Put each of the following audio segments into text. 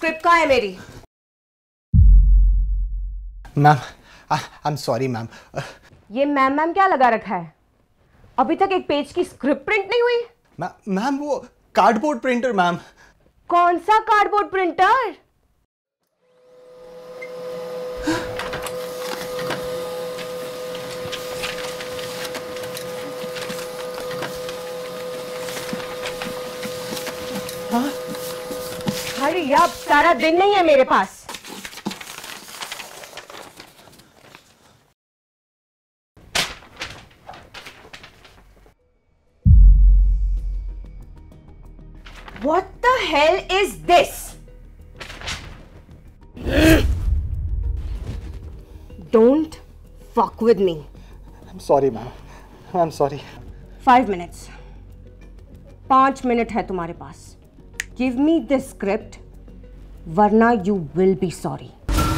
Script कहाँ है मेरी? Ma'am, I am sorry ma'am. ये मैम क्या लगा रखा है? अभी तक एक पेज की स्क्रिप्ट प्रिंट नहीं हुई? मैम वो कार्डबोर्ड प्रिंटर मैम। कौन सा कार्डबोर्ड प्रिंटर? हाँ? अरे अब सारा दिन नहीं है मेरे पास। What the hell is this? Don't fuck with me. I'm sorry ma'am. I'm sorry. 5 minutes. 5 minute है तुम्हारे पास. Give me this script, वरना you will be sorry.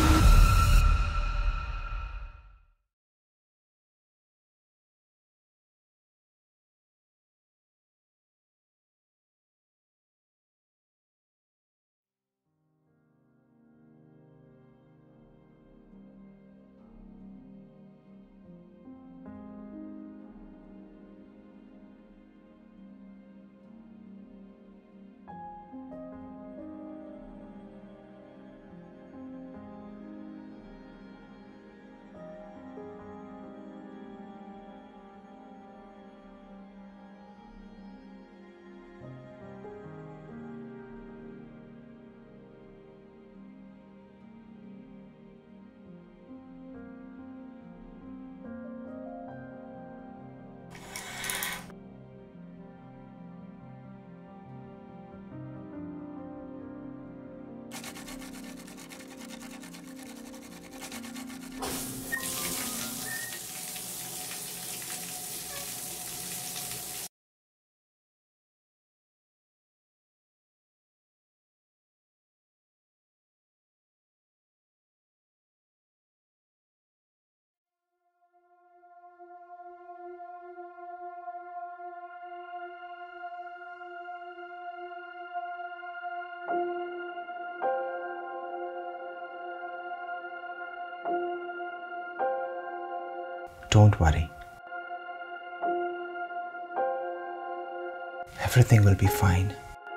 Don't worry. Everything will be fine.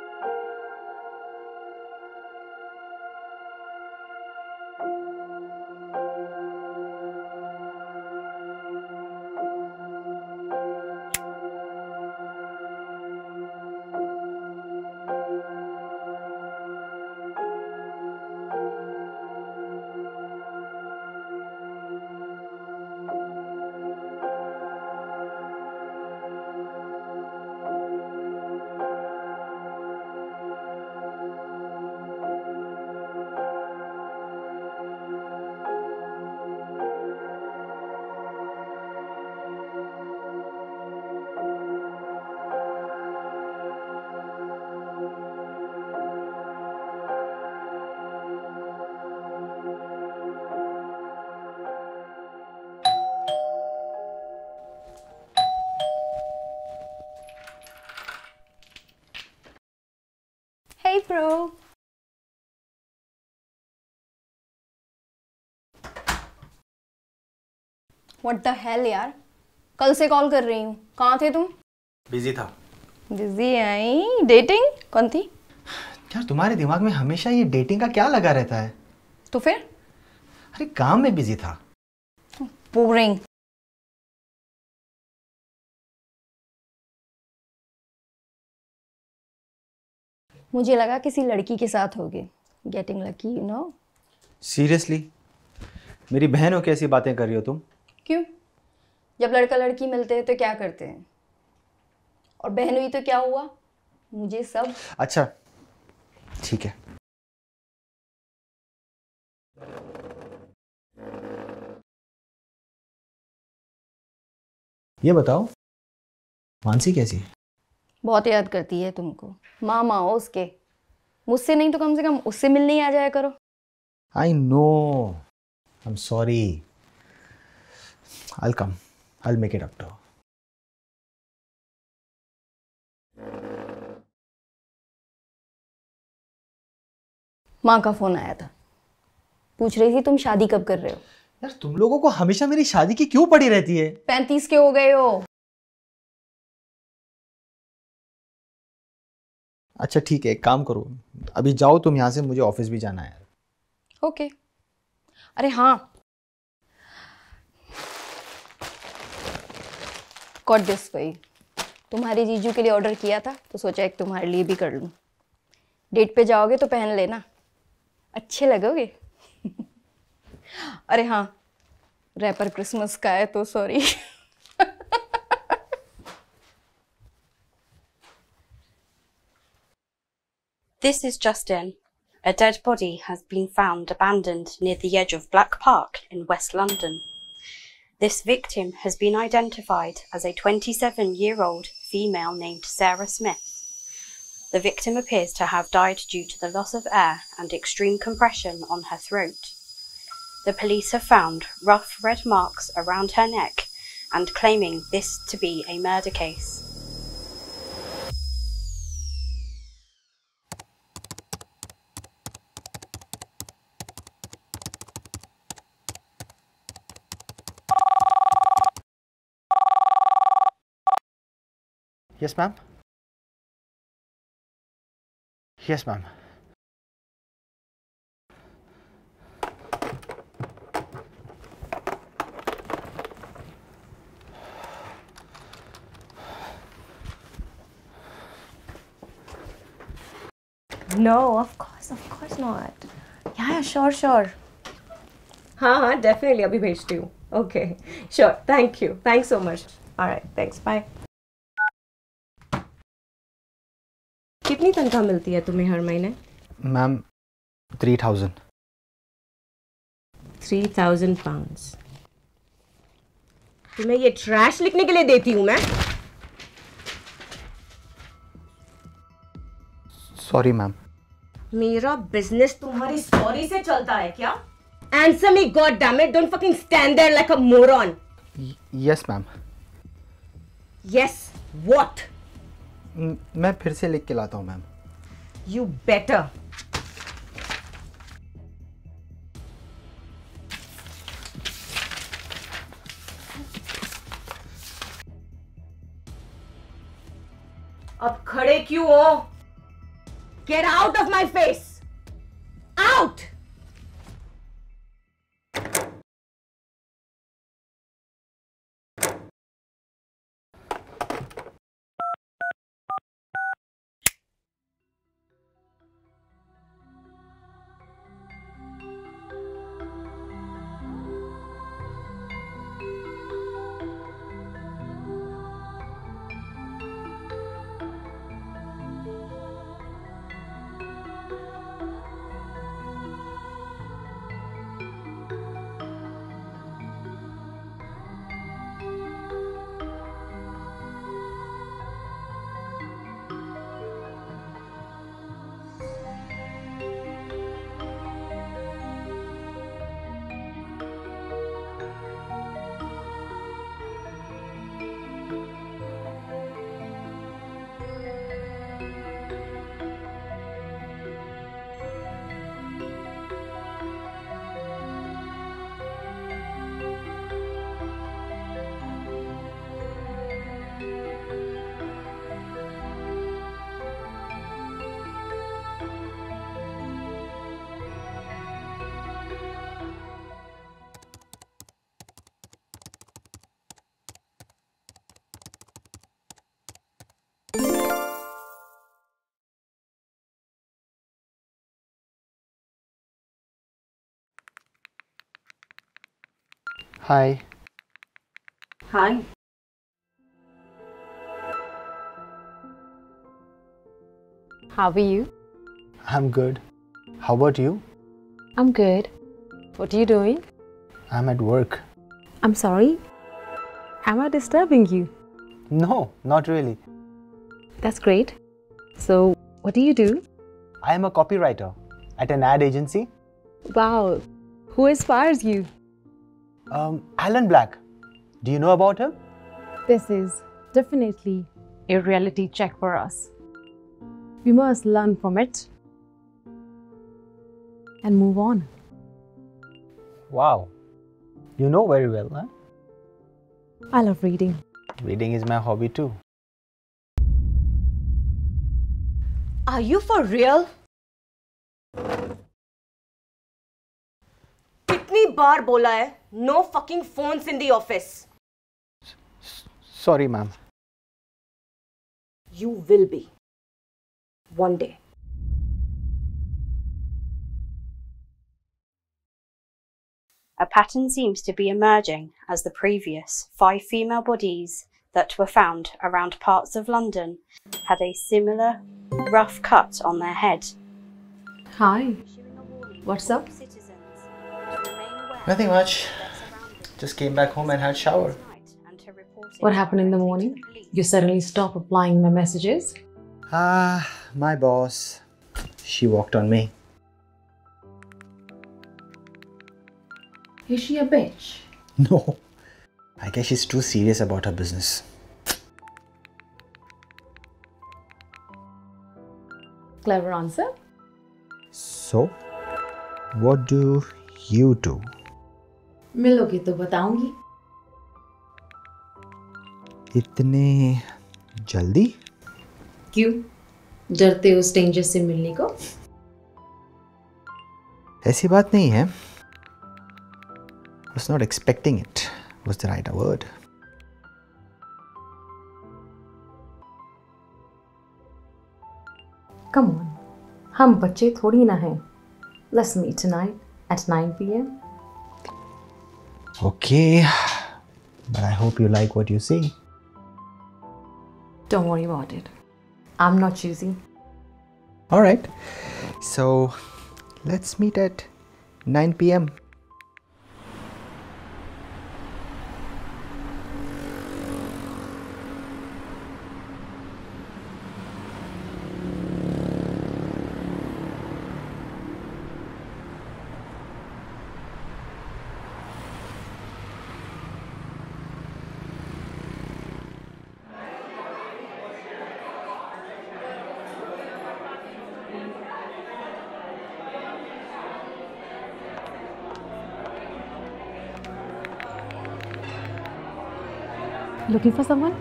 Hey bro. What the hell यार? कल से call कर रही हूँ, कहाँ थे तुम? बिजी था। Busy I? डेटिंग कौन थी? यार तुम्हारे दिमाग में हमेशा ये डेटिंग का क्या लगा रहता है? तो फिर? अरे काम में बिजी था। बोरिंग। मुझे लगा किसी लड़की के साथ होगे। Getting lucky you know. Seriously? मेरी बहन हो कैसी बातें कर रही हो तुम? क्यों? जब लड़का लड़की मिलते हैं तो क्या करते हैं? और बहन हुई तो क्या हुआ? मुझे सब। अच्छा ठीक है। ये बताओ मानसी कैसी है? बहुत याद करती है तुमको। मामा हो उसके। मुझसे नहीं तो कम से कम उससे मिलने ही आ जाया करो। I know, I am sorry. I'll come. I'll make it up to her. माँ का फोन आया था, पूछ रही थी तुम शादी कब कर रहे हो। यार तुम लोगों को हमेशा मेरी शादी की क्यों पड़ी रहती है? 35 के हो गए हो। अच्छा ठीक है, एक काम करो, अभी जाओ तुम यहाँ से, मुझे ऑफिस भी जाना है। ओके। अरे हाँ, गॉट दिस वही, तुम्हारे जीजू के लिए ऑर्डर किया था तो सोचा एक तुम्हारे लिए भी कर लूँ। डेट पे जाओगे तो पहन लेना, अच्छे लगोगे। अरे हाँ, रैपर क्रिसमस का है तो sorry. This is Justin. A dead body has been found abandoned near the edge of Black Park in West London. This victim has been identified as a 27-year-old female named Sarah Smith. The victim appears to have died due to the loss of air and extreme compression on her throat. The police have found rough red marks around her neck and claiming this to be a murder case. Yes, ma'am. Yes, ma'am. No, of course not. Yeah, sure. हाँ, definitely अभी भेजती हूँ. Okay, sure. Thank you. Thanks so much. All right, thanks. Bye. कितनी तनख्वाह मिलती है तुम्हें हर महीने? मैम 3000. 3000 pounds. तुम्हें ये ट्रैश लिखने के लिए देती हूँ मैं? Sorry ma'am. मेरा बिजनेस तुम्हारी सॉरी से चलता है क्या? Answer me, goddammit! Don't fucking stand there like a moron. Yes, ma'am. Yes, what? मैं फिर से लिख के लाता हूँ मैम. You better. अब खड़े क्यों हो? Get out of my face! Out! Hi. Hi. How are you? I'm good. How about you? I'm good. What are you doing? I'm at work. I'm sorry. Am I disturbing you? No, not really. That's great. So, what do you do? I am a copywriter at an ad agency. Wow. Who inspires you? Alan Black. Do you know about him? This is definitely a reality check for us. We must learn from it. and move on. Wow. You know very well, huh? I love reading. Reading is my hobby too. Are you for real? कितनी बार बोला है no fucking phones in the office? Sorry, ma'am. You will be. One day. A pattern seems to be emerging as the previous 5 female bodies that were found around parts of London had a similar rough cut on their head. Hi. What's up? Nothing much. Just came back home and had shower. What happened in the morning? You suddenly stopped replying my messages? My boss. She walked on me. Is she a bitch? No. I guess she's too serious about her business. Clever answer. So, what do you do? मिलोगे तो बताऊंगी. इतने जल्दी? क्यों? डरते हो stranger से मिलने को? ऐसी बात नहीं है. Was not expecting it. Was the right word? Come on. हम बच्चे थोड़ी ना हैं. Let's meet tonight at 9 p.m. Okay. But I hope you like what you see. Don't worry about it. I'm not choosy. Alright. So, let's meet at 9 p.m. Looking for someone?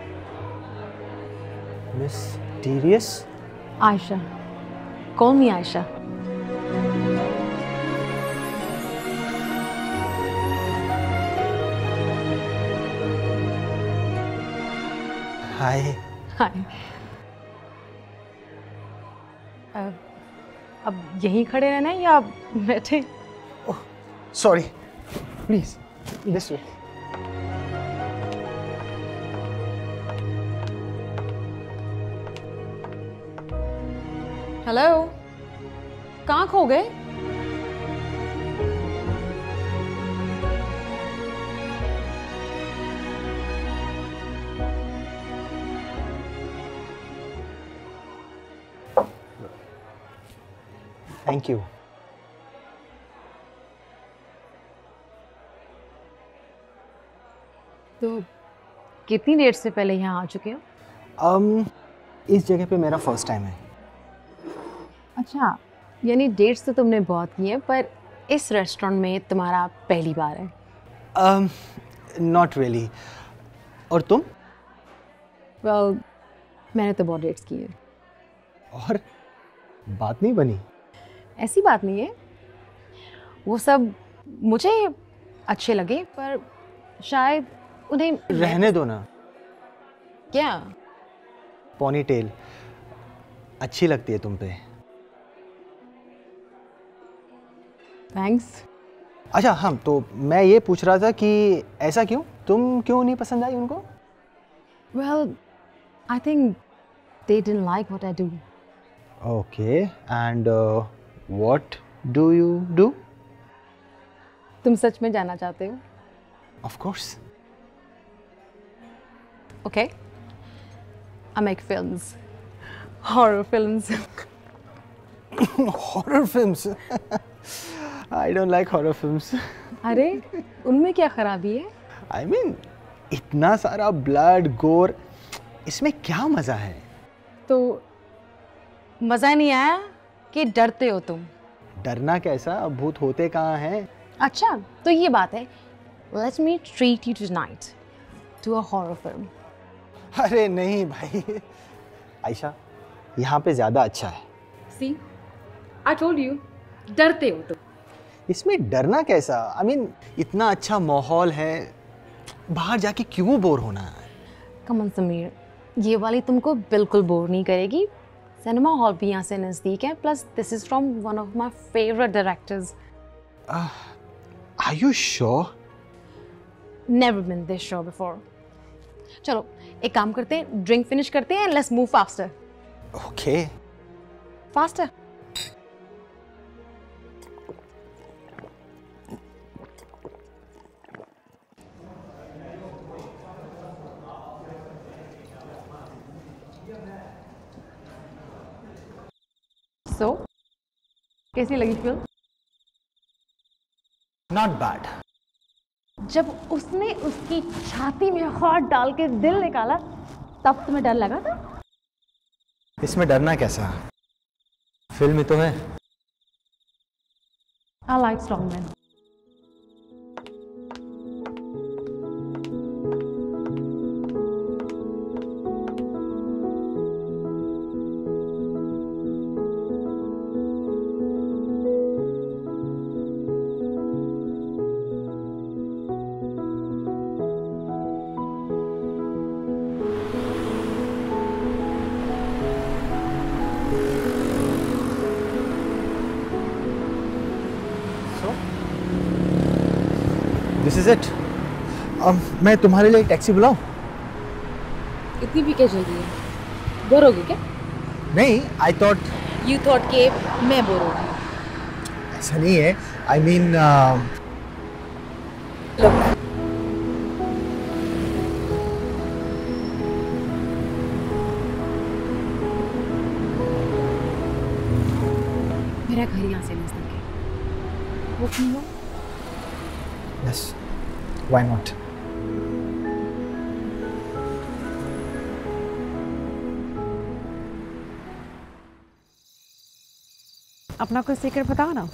Mysterious? Aisha. Call me Aisha. Hi. Hi. अब यहीं खड़े रहना है या बैठे? Oh, sorry. Please, this way. Hello, कहाँ खो गए? Thank you. तो कितनी देर से पहले यहाँ आ चुके हो? इस जगह पे मेरा फर्स्ट टाइम है. अच्छा, यानी डेट्स तो तुमने बहुत की हैं, पर इस रेस्टोरेंट में तुम्हारा पहली बार है? Not really. और तुम? Well, मैंने तो बहुत डेट्स की हैं. और बात नहीं बनी? ऐसी बात नहीं है. वो सब मुझे अच्छे लगे, पर शायद उन्हें रहने दो ना. क्या? पोनीटेल अच्छी लगती है तुम पे. थैंक्स. अच्छा हाँ, तो मैं ये पूछ रहा था कि ऐसा क्यों? तुम क्यों नहीं पसंद आई उनको? Well, I think they didn't like what I do. Okay, and what do you do? तुम सच में जानना चाहते हो? Of course. Okay. I make films. Horror films. Horror films? I don't like horror films. अरे, उनमें क्या खराबी है? I mean, इतना सारा blood, gore, इसमें क्या मजा है? तो मज़ा नहीं आया कि डरते हो तुम? डरना कैसा, भूत होते कहाँ हैं? अच्छा तो ये बात है, let me treat you tonight to a horror film. अरे नहीं भाई, आयशा यहाँ पे ज़्यादा अच्छा है। सी आई टोल्ड यू, डरते हो तुम। इसमें डरना कैसा? आई मीन इतना अच्छा माहौल है, बाहर जाके क्यों बोर होना है? कम ऑन समीर, ये वाली तुमको बिल्कुल बोर नहीं करेगी। सिनेमा हॉल भी यहाँ से नज़दीक है, plus this is from one of my favourite directors. Are you sure? Never been this show before. चलो एक काम करते हैं, ड्रिंक फिनिश करते हैं, let's move faster. Okay faster. So कैसी लगी फिल्म? Not bad. जब उसने उसकी छाती में हाथ डाल के दिल निकाला तब तुम्हें डर लगा था? इसमें डरना कैसा, फिल्म ही तो है। I like Showman. This is it. मैं तुम्हारे लिए एक टैक्सी बुलाऊं? इतनी भी क्या जल्दी है? बोर हो गई क्या? नहीं, आई थॉट। यू थॉट के मैं बोर हो गई? ऐसा नहीं है, आई मीन मेरा घर यहाँ से नजदीक है, वो क्यों? Yes, why not? अपना कोई सीक्रेट बताओ ना।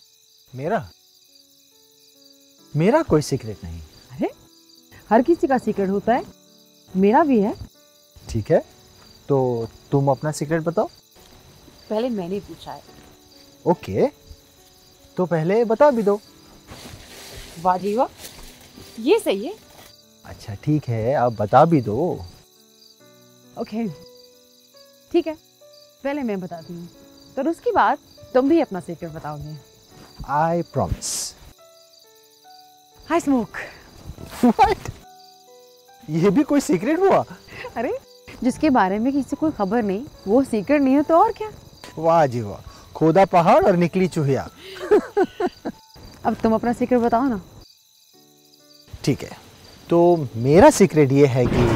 मेरा कोई सीक्रेट नहीं। अरे हर किसी का सीक्रेट होता है, मेरा भी है। ठीक है, तो तुम अपना सीक्रेट बताओ। पहले मैंने पूछा है। ओके, तो पहले बता भी दो। वाह जी वाह, ये सही है। अच्छा ठीक है, अब बता भी दो। ओके ठीक है, पहले मैं बताती हूँ, तो उसके बाद तुम भी अपना सीक्रेट बताओगे। I promise. I smoke. What? ये भी कोई सीक्रेट हुआ? अरे जिसके बारे में किसी को खबर नहीं वो सीक्रेट नहीं है तो और क्या। वाह जी वाह, खोदा पहाड़ और निकली चूहिया। अब तुम अपना सीक्रेट बताओ ना। ठीक है, तो मेरा सीक्रेट ये है कि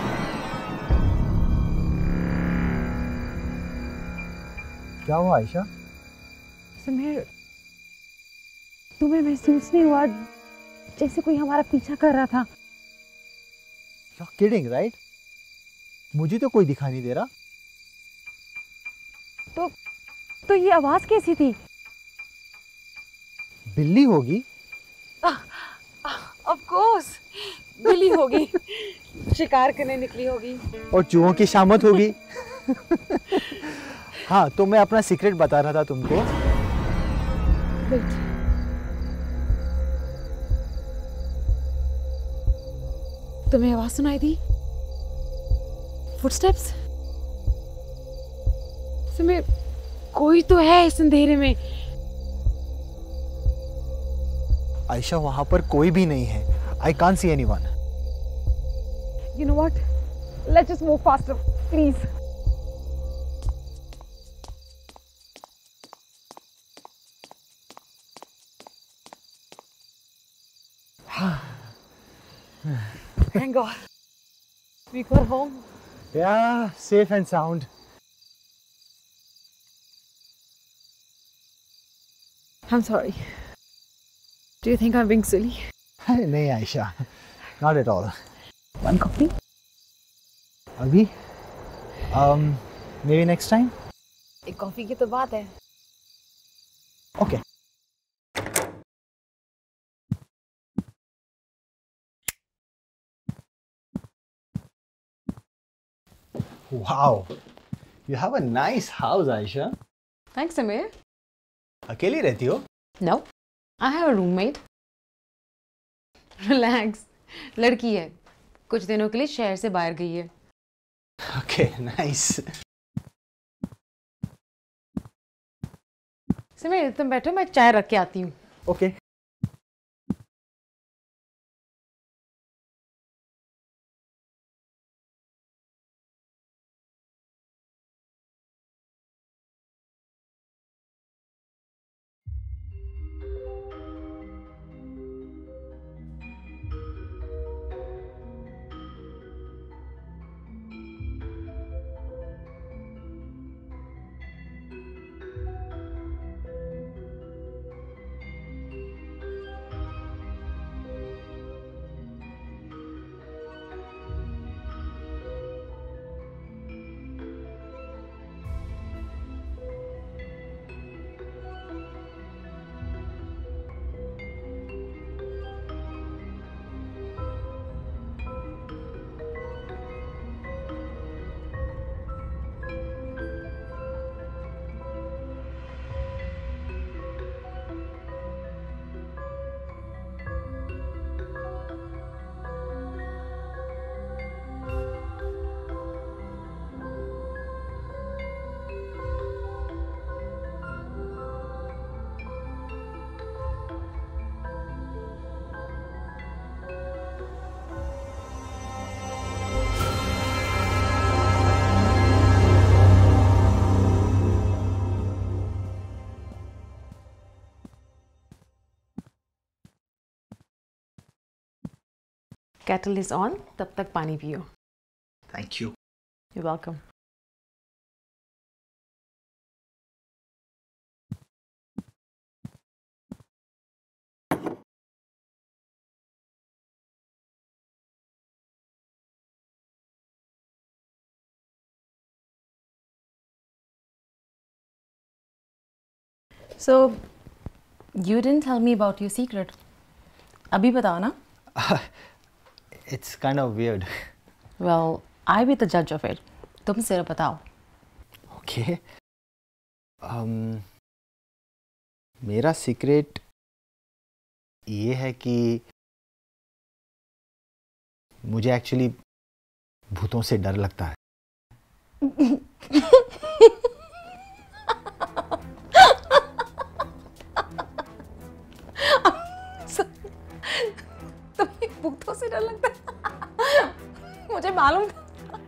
क्या हुआ आयशा? समीर, तुम्हें महसूस नहीं हुआ जैसे कोई हमारा पीछा कर रहा था? You're kidding, right? मुझे तो कोई दिखाई नहीं दे रहा। तो ये आवाज कैसी थी? बिल्ली होगी। ऑफ कोर्स बिल्ली होगी, शिकार करने निकली होगी। और चूहों की शामत होगी। हाँ, तो मैं अपना सीक्रेट बता रहा था तुमको। वेट, तुम्हें आवाज सुनाई दी? फुटस्टेप्स? समीर, कोई तो है इस अंधेरे में। आयशा, वहां पर कोई भी नहीं है। I can't see anyone. You know what? Let's just move faster, please. Thank God. We got home. Yeah, safe and sound. I'm sorry. Do you think I'm being silly? नहीं Ayesha, not at all. One coffee? अभी? Maybe next time? एक coffee की तो बात है। Okay, Wow, you have a nice house, Aisha. Thanks, Samir. अकेली रहती हो? No, I have a roommate. Relax. लड़की है, कुछ दिनों के लिए शहर से बाहर गई है. Okay, nice. समीर तुम बैठो, मैं चाय रख के आती हूँ. Okay. Kettle is on, तब तक पानी पियो. Thank you. You're welcome. So, you didn't tell me about your secret. अभी बताओ ना. It's kind of weird. Well, I be the judge of it. तुम सिर्फ बताओ. Okay. मेरा सीक्रेट ये है कि मुझे एक्चुअली भूतों से डर लगता है. तुम्हें भूतों से डर लगता है? मुझे मालूम था.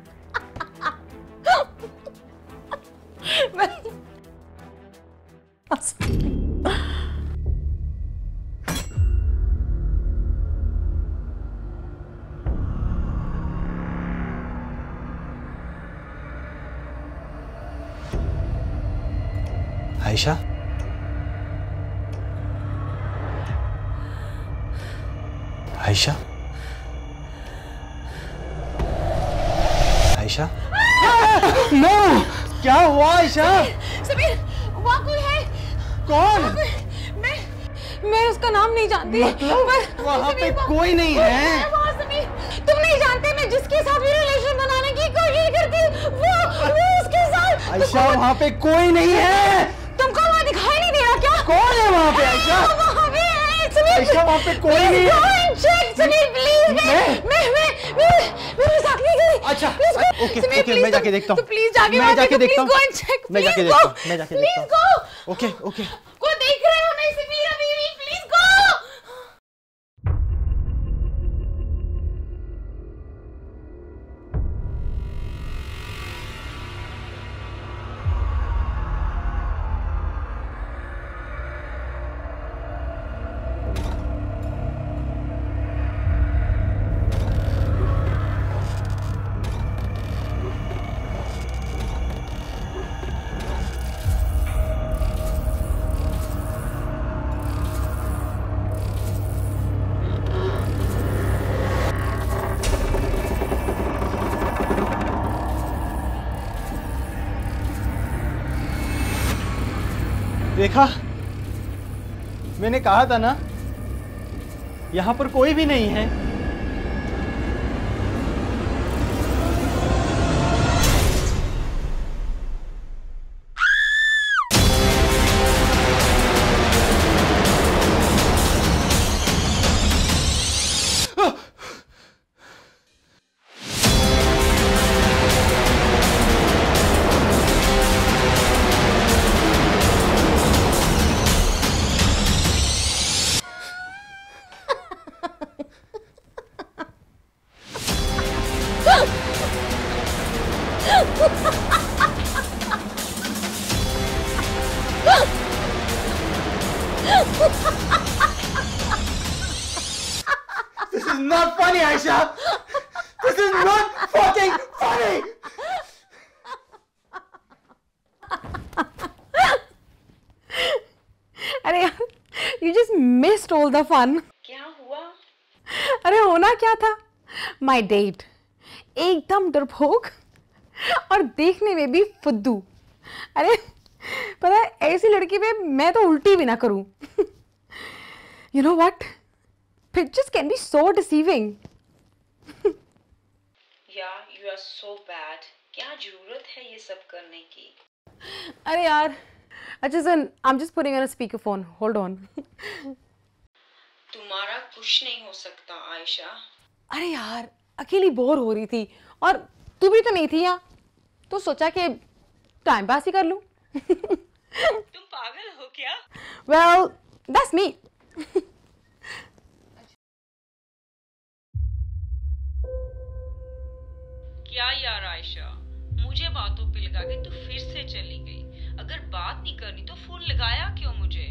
आयशा, आयशा, आयशा. नो, क्या हुआ आयशा? समीर, वहाँ कोई है. कौन? मैं उसका नाम नहीं जानती. मतलब वहाँ पे कोई नहीं है. वहाँ समीर, तुम नहीं जानते मैं जिसके साथ भी रिलेशन बनाने की कोशिश करती हूँ वो उसके साथ. आयशा, वहाँ पे कोई नहीं है. तुमको वहाँ दिखाई नहीं दे रहा क्या? कौन है वहाँ पे आयशा? वहाँ पे है समीर. आयशा, वहाँ पे कोई नहीं है. Check Sameer please. मेरे साथ नहीं गई. अच्छा, ओके, मैं जाके देखता हूँ. प्लीज जाके मैं जाके देखता हूँ. Go and check. मैं जाके देखता हूँ. ओके. को देख रहे हो नहीं समीर अभी. Please go. देखा, मैंने कहा था ना, यहाँ पर कोई भी नहीं है. Ayesha, this is not fucking funny. अरे यार, you just missed all the fun. क्या हुआ? अरे होना क्या था? My date एकदम डरपोक और देखने में भी फुद्दू। अरे पता है, ऐसी लड़की पे मैं तो उल्टी भी ना करूं। You know what? Pictures can be so deceiving. Yeah, you are so bad. क्या जरूरत है ये सब करने की? अरे यार, अच्छा सुन, I'm just putting on a speakerphone. Hold on. तुम्हारा कुछ नहीं हो सकता आयशा। अरे यार, अकेली बोर हो रही थी और तू भी तो नहीं थी यहाँ, तो सोचा कि टाइम पास ही कर लूं। तुम पागल हो क्या? Well, that's me. क्या यार आयशा, मुझे बातों पे लगा के तू फिर से चली गई। अगर बात नहीं करनी तो फोन लगाया क्यों मुझे?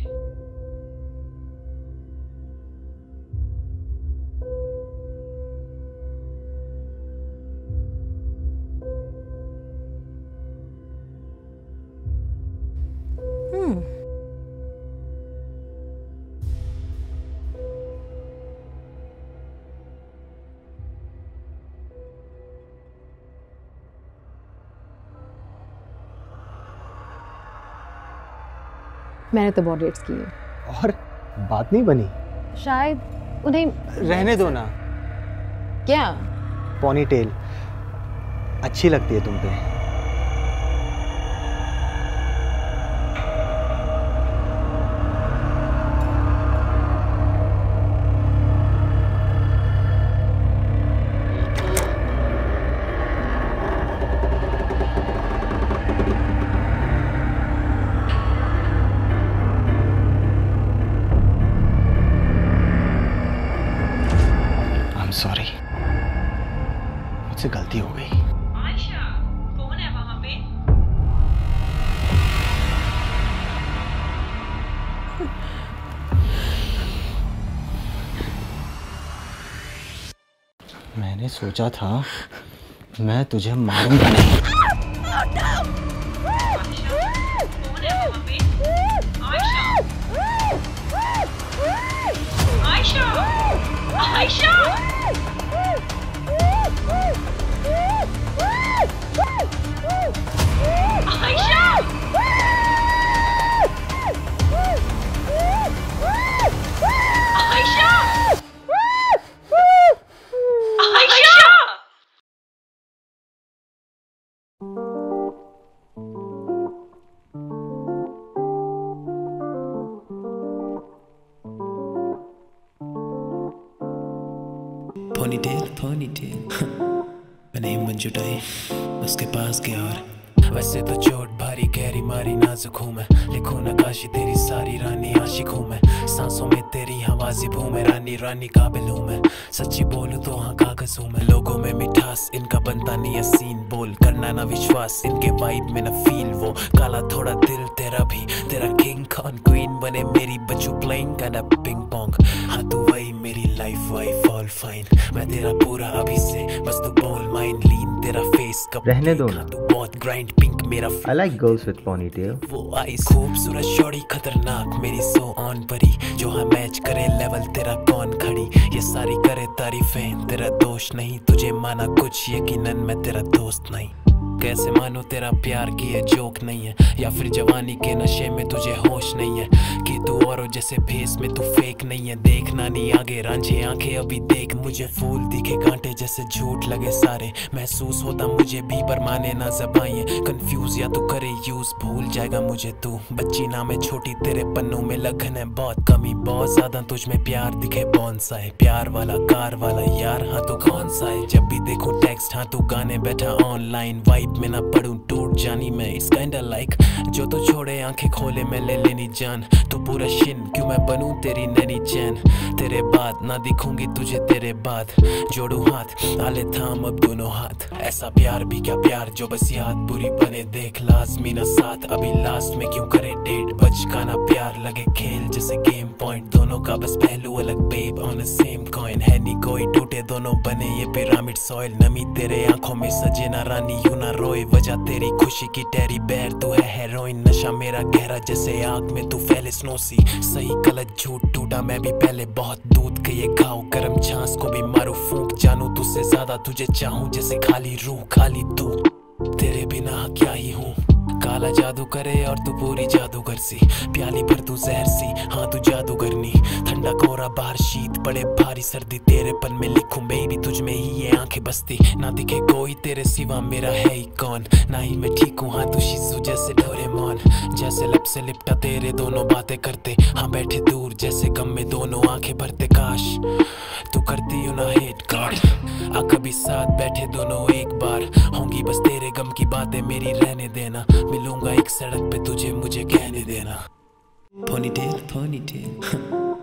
मैंने तो बहुत डेट्स की है। और बात नहीं बनी? शायद उन्हें रहने दो ना। क्या? पोनीटेल अच्छी लगती है तुम पे। सॉरी, मुझसे गलती हो गई। आयशा, कौन है वहां पे? मैंने सोचा था मैं तुझे मारूंगा नहीं। आयशा! पोनीटेल मैंने हिम्मत जुटाई, उसके पास गया और वैसे तो चोट भारी गहरी मारी नाजुक हूँ मैं, लिखूं नकाशी तेरी सारी रानी आशिक हूँ मैं, सांसों में तेरी हवाजिब हूँ मैं, रानी रानी काबिल हूँ मैं, सच्ची बोलूं तो हाँ कागज हूँ मैं, लोगों में मिठास इनका बनता नहीं है सीन, बोल करना ना विश्वास इनके वाइब में ना फील, वो काला थोड़ा दिल तेरा भी, तेरा किंग कौन क्वीन बने मेरी बच्चू playing kind of ping pong, हाँ तू वही मेरी लाइफ वाइफ ऑल फाइन, मैं तेरा पूरा अभी से बस तू बोल माइंड लीन तेरा फेस कब रहने दो ना। तू बहुत ग्राइंड पिंक मेरा I like girls with ponytail. वो आइस खूबसूरत शौड़ी खतरनाक मेरी सो ऑन परी, जो हाँ मैच करे लेवल तेरा कौन खड़ी, ये सारी करे तारीफें तेरा दोष नहीं, तुझे माना कुछ यकीनन मैं तेरा दोस्त नहीं, कैसे मानो तेरा प्यार की ये जोक नहीं है, या फिर जवानी के नशे में तुझे होश नहीं है, कि तू औरों जैसे भेस में तू फेक नहीं है, देखना नहीं आगे रांझे आंखें अभी देख, मुझे फूल दिखे कांटे जैसे झूठ लगे सारे, महसूस होता मुझे भी पर माने ना ज़बाएं, कंफ्यूज या तू करे यूज भूल जाएगा मुझे तू, बच्ची नाम है छोटी तेरे पन्नों में लगन है बहुत कमी, बहुत ज्यादा तुझ में प्यार दिखे कौन सा है, प्यार वाला कार वाला यार हाँ तो कौन सा है, जब भी देखूं टेक्स्ट हाँ तू गाने बैठा ऑनलाइन, वाइब में ना पढ़ूं टूट जानी मैं, इट्स काइंडा लाइक जो तू छोड़े आंखें खोले मैं ले लेनी जान, तू पूरा शिन क्यों मैं बनूं तेरी नैनी चैन, तेरे बाद ना दिखूंगी तुझे तेरे बाद, जोड़ू हाथ आले थाम अब दोनों हाथ, ऐसा प्यार भी क्या प्यार जो बस याद पूरी बने देख लाजमी ना साथ, अभी लास्ट में क्यों करे डेट बज बचकाना प्यार लगे खेल जैसे गेम पॉइंट, दोनों का बस पहलू अलग बेब ऑन द सेम कॉइन। है नहीं कोई टूटे दोनों बने ये पिरामिड सॉइल, नमी तेरे आंखों में सजे ना रानी यू ना रोए, वजह तेरी खुशी की टेरी बैर तू है हेरोइन, नशा मेरा गहरा जैसे आग में तू फैले स्नोसी, सही गलत झूठ टूटा मैं भी पहले बहुत, दूध के ये घाव गर्म छांस को भी मारू फूंक, जानू तुझसे ज्यादा तुझे चाहूं जैसे खाली रूह खाली तू, तेरे बिना क्या ही हूँ, काला जादू करे और तू पूरी जादूगर सी, प्याली भर तू जहर सी, हाँ तू जादूगरनी, ठंडा कोहरा बाहर शीत बड़े भारी सर्दी, तेरे पन में लिखूं बेबी तुझ में ही ये आंखें बसती, ना दिखे कोई तेरे सिवा मेरा है ही कौन, ना ही मैं ठीक हूँ हाँ तू शिजू जैसे डोरेमोन, जैसे लब से लिपटा तेरे दोनों बातें करते, हाँ बैठे दूर जैसे गम में दोनों आंखें भरते, काश तू करती हो ना हेट गॉड, आ कभी साथ बैठे दोनों एक बार, होंगी बस तेरे गम की बातें मेरी रहने देना, मिलूंगा एक सड़क पे तुझे मुझे कहने देना। Ponytail, ponytail.